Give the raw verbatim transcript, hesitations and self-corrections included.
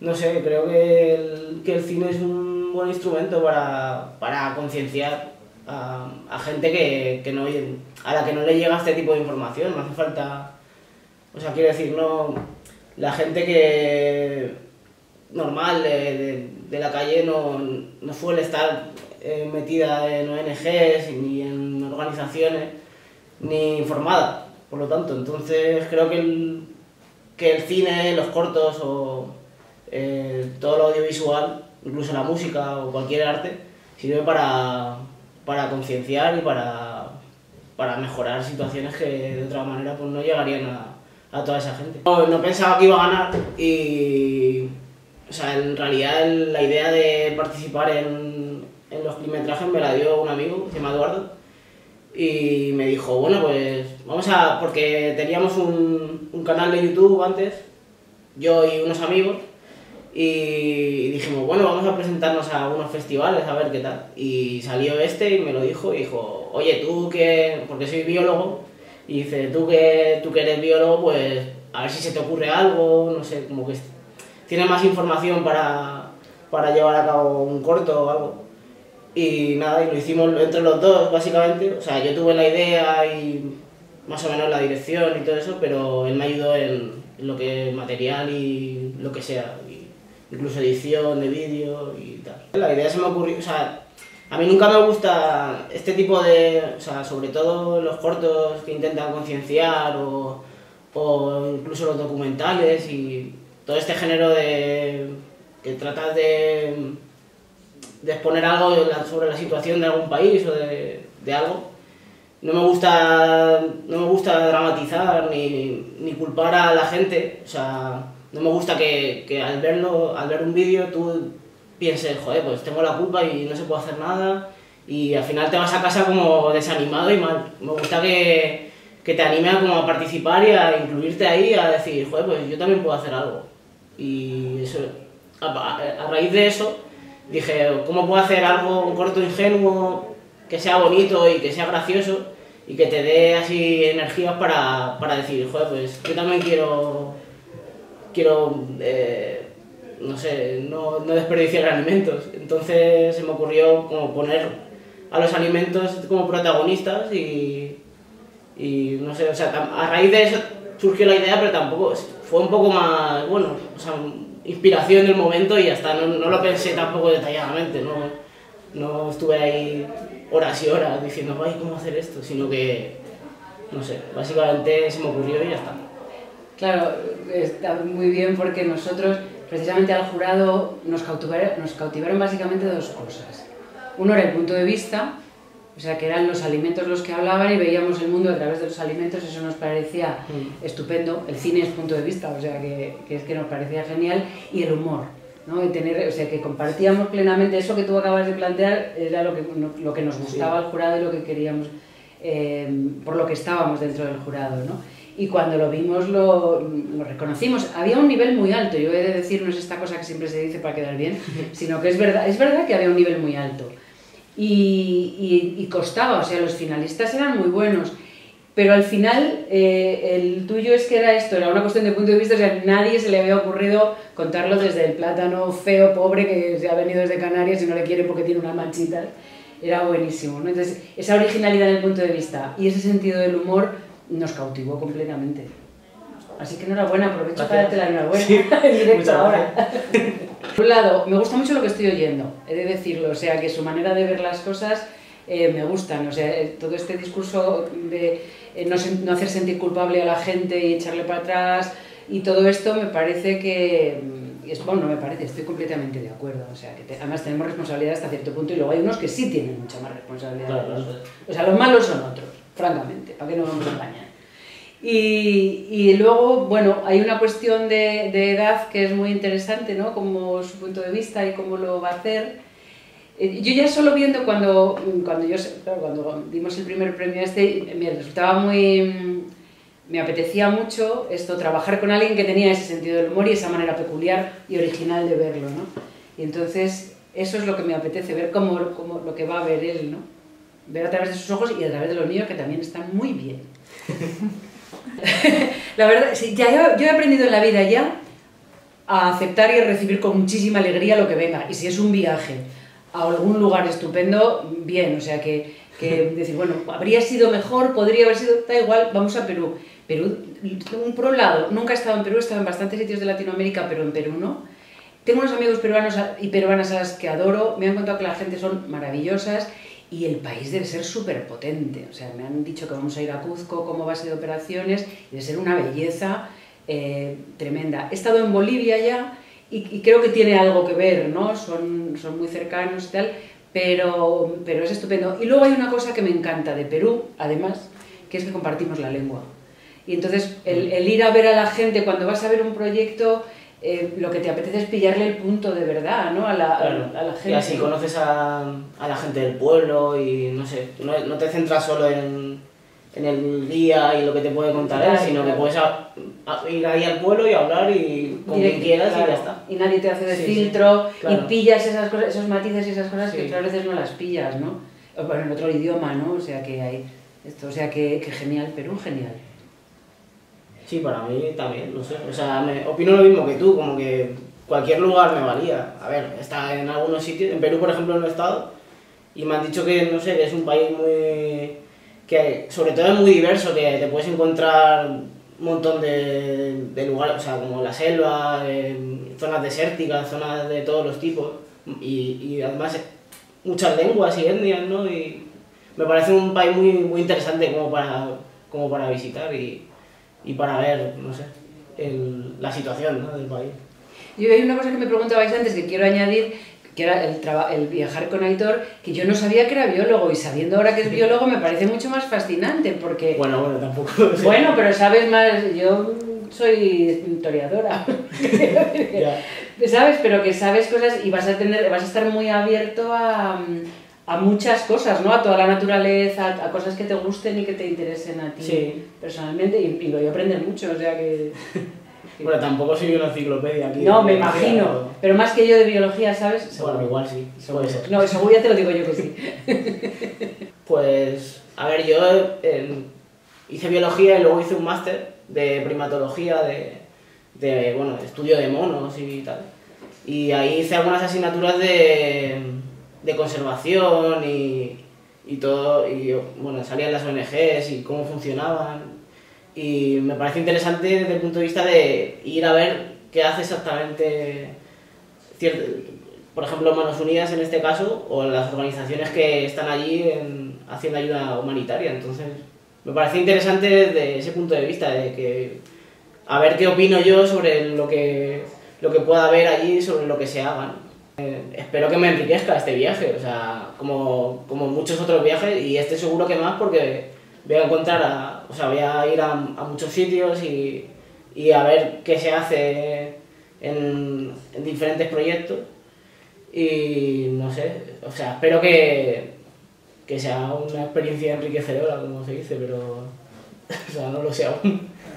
no sé, creo que el, que el cine es un buen instrumento para, para concienciar a, a gente que, que no, a la que no le llega este tipo de información. No hace falta, o sea, quiero decir, no, la gente que normal de, de, de la calle no, no suele estar eh, metida en O N Ges ni en organizaciones ni informada, por lo tanto, entonces creo que el, que el cine, los cortos o eh, todo lo audiovisual, incluso la música o cualquier arte, sirve para, para concienciar y para, para mejorar situaciones que de otra manera pues, no llegarían a, a toda esa gente. No, no pensaba que iba a ganar y, o sea, en realidad la idea de participar en, en los clipmetrajes me la dio un amigo, se llama Eduardo, y me dijo, bueno, pues vamos a... porque teníamos un, un canal de YouTube antes, yo y unos amigos, y dijimos, bueno, vamos a presentarnos a algunos festivales a ver qué tal. Y salió este y me lo dijo y dijo, oye, tú que... porque soy biólogo, y dice, tú que, tú que eres biólogo, pues a ver si se te ocurre algo, no sé, como que tienes más información para, para llevar a cabo un corto o algo. Y nada, y lo hicimos entre los dos, básicamente. O sea, yo tuve la idea y más o menos la dirección y todo eso, pero él me ayudó en, en lo que es material y lo que sea, y incluso edición de vídeo y tal. La idea se me ocurrió, o sea, a mí nunca me gusta este tipo de, o sea, sobre todo los cortos que intentan concienciar o, o incluso los documentales y todo este género de que tratas de de exponer algo sobre la situación de algún país o de, de algo. No me gusta, no me gusta dramatizar ni, ni culpar a la gente, o sea, no me gusta que, que al verlo, al ver un vídeo tú pienses, joder, pues tengo la culpa y no se puede hacer nada, y al final te vas a casa como desanimado y mal. Me gusta que, que te anime a, como a participar y a incluirte ahí, a decir, joder, pues yo también puedo hacer algo. Y eso, a, a, a raíz de eso, dije, ¿cómo puedo hacer algo, un corto ingenuo, que sea bonito y que sea gracioso y que te dé así energías para, para decir, joder, pues yo también quiero, quiero eh, no sé, no, no desperdiciar alimentos. Entonces se me ocurrió como poner a los alimentos como protagonistas y, y no sé, o sea, a raíz de eso surgió la idea, pero tampoco, fue un poco más, bueno, o sea, inspiración del momento y ya está, no, no lo pensé tampoco detalladamente, no, no estuve ahí horas y horas diciendo, ay, ¿cómo hacer esto? Sino que, no sé, básicamente se me ocurrió y ya está. Claro, está muy bien porque nosotros, precisamente al jurado, nos cautivaron, nos cautivaron básicamente dos cosas. Uno era el punto de vista, o sea, que eran los alimentos los que hablaban y veíamos el mundo a través de los alimentos, eso nos parecía mm. estupendo. El cine es punto de vista, o sea, que, que es que nos parecía genial. Y el humor, ¿no? Y tener, o sea, que compartíamos plenamente eso que tú acabas de plantear, era lo que, lo que nos gustaba sí. al jurado y lo que queríamos, eh, por lo que estábamos dentro del jurado, ¿no? Y cuando lo vimos lo, lo reconocimos. Había un nivel muy alto, yo he de decir, no es esta cosa que siempre se dice para quedar bien, sino que es verdad, es verdad que había un nivel muy alto. Y, y, y costaba, o sea, los finalistas eran muy buenos, pero al final eh, el tuyo es que era esto, era una cuestión de punto de vista, o sea, nadie se le había ocurrido contarlo desde el plátano feo, pobre, que se ha venido desde Canarias y no le quiere porque tiene unas manchitas, era buenísimo, ¿no? Entonces, esa originalidad en el punto de vista y ese sentido del humor nos cautivó completamente. Así que enhorabuena, aprovecho Gracias. Para darte la enhorabuena sí. en directo ahora. Por un lado, me gusta mucho lo que estoy oyendo, he de decirlo, o sea, que su manera de ver las cosas eh, me gustan, o sea, todo este discurso de eh, no, no hacer sentir culpable a la gente y echarle para atrás y todo esto me parece que, es, bueno, no me parece, estoy completamente de acuerdo, o sea, que te, además tenemos responsabilidad hasta cierto punto y luego hay unos que sí tienen mucha más responsabilidad claro, que nosotros. O sea, los malos son otros, francamente, para que no nos engañen. Y, y luego, bueno, hay una cuestión de, de edad que es muy interesante, ¿no? Como su punto de vista y cómo lo va a hacer. Eh, yo ya solo viendo cuando, cuando, yo, claro, cuando dimos el primer premio este, me resultaba muy... me apetecía mucho esto, trabajar con alguien que tenía ese sentido del humor y esa manera peculiar y original de verlo, ¿no? Y entonces, eso es lo que me apetece, ver cómo, cómo lo que va a ver él, ¿no? Ver a través de sus ojos y a través de los míos, que también están muy bien. La verdad, sí, ya yo, yo he aprendido en la vida ya a aceptar y a recibir con muchísima alegría lo que venga. Y si es un viaje a algún lugar estupendo, bien, o sea que, que decir, bueno, habría sido mejor, podría haber sido, da igual, vamos a Perú. Perú, por un lado, nunca he estado en Perú, he estado en bastantes sitios de Latinoamérica, pero en Perú no. Tengo unos amigos peruanos y peruanas a las que adoro, me han contado que la gente son maravillosas y el país debe ser súper potente. O sea, me han dicho que vamos a ir a Cuzco como base de operaciones y debe ser una belleza eh, tremenda. He estado en Bolivia ya y, y creo que tiene algo que ver, ¿no? Son, son muy cercanos y tal, pero, pero es estupendo. Y luego hay una cosa que me encanta de Perú, además, que es que compartimos la lengua. Y entonces el, el ir a ver a la gente cuando vas a ver un proyecto, eh, lo que te apetece es pillarle el punto de verdad, ¿no? A la, Claro. a, a la gente. Y así conoces a, a la gente del pueblo y no sé, no, no te centras solo en, en el día y lo que te puede contar él, Claro, sino claro. que puedes a- a ir ahí al pueblo y hablar y con Directo, quien quieras claro. y ya está. Y nadie te hace de Sí, sí, filtro claro. y pillas esas cosas, esos matices y esas cosas Sí. que otras veces no las pillas, ¿no? O, bueno, en otro idioma, ¿no? O sea que hay esto, o sea que, que genial, Perú, genial. Sí, para mí también, no sé. O sea, me, opino lo mismo que tú, como que cualquier lugar me valía. A ver, está en algunos sitios, en Perú por ejemplo no he estado, y me han dicho que, no sé, que es un país muy... que sobre todo es muy diverso, que te puedes encontrar un montón de, de lugares, o sea, como la selva, eh, zonas desérticas, zonas de todos los tipos, y, y además muchas lenguas y etnias, ¿no? Y me parece un país muy, muy interesante como para, como para visitar y, y para ver, no sé, el, la situación, ¿no?, del país. Yo hay una cosa que me preguntabais antes que quiero añadir, que era el, traba- el viajar con Aitor, que yo no sabía que era biólogo y sabiendo ahora que es biólogo me parece mucho más fascinante porque... Bueno, bueno, tampoco... o sea, Bueno, pero sabes más, yo soy historiadora, ya. ¿sabes? Pero que sabes cosas y vas a tener, vas a estar muy abierto a, a muchas cosas, ¿no? A toda la naturaleza, a cosas que te gusten y que te interesen a ti Sí. personalmente y, y lo voy a aprender mucho, o sea que... que- Bueno, tampoco soy una enciclopedia aquí. no, de me biología, imagino, pero- pero más que yo de biología, ¿sabes? Bueno, igual sí, puede ser. No, seguro ya te lo digo yo que sí. Pues, a ver, yo eh, hice biología y luego hice un máster de primatología, de, de, bueno, estudio de monos y tal. Y ahí hice algunas asignaturas de, de conservación y, y todo, y bueno, salían las O N Ges y cómo funcionaban. Y me parece interesante desde el punto de vista de ir a ver qué hace exactamente, cierto, por ejemplo, Manos Unidas en este caso, o las organizaciones que están allí en, haciendo ayuda humanitaria. Entonces, me parece interesante desde ese punto de vista, de que a ver qué opino yo sobre lo que, lo que pueda haber allí, sobre lo que se haga, ¿no? Eh, espero que me enriquezca este viaje, o sea, como, como muchos otros viajes, y este seguro que más porque voy a encontrar, a, o sea, voy a ir a, a muchos sitios y, y a ver qué se hace en, en diferentes proyectos. Y no sé, o sea, espero que, que sea una experiencia enriquecedora, como se dice, pero o sea, no lo sé aún.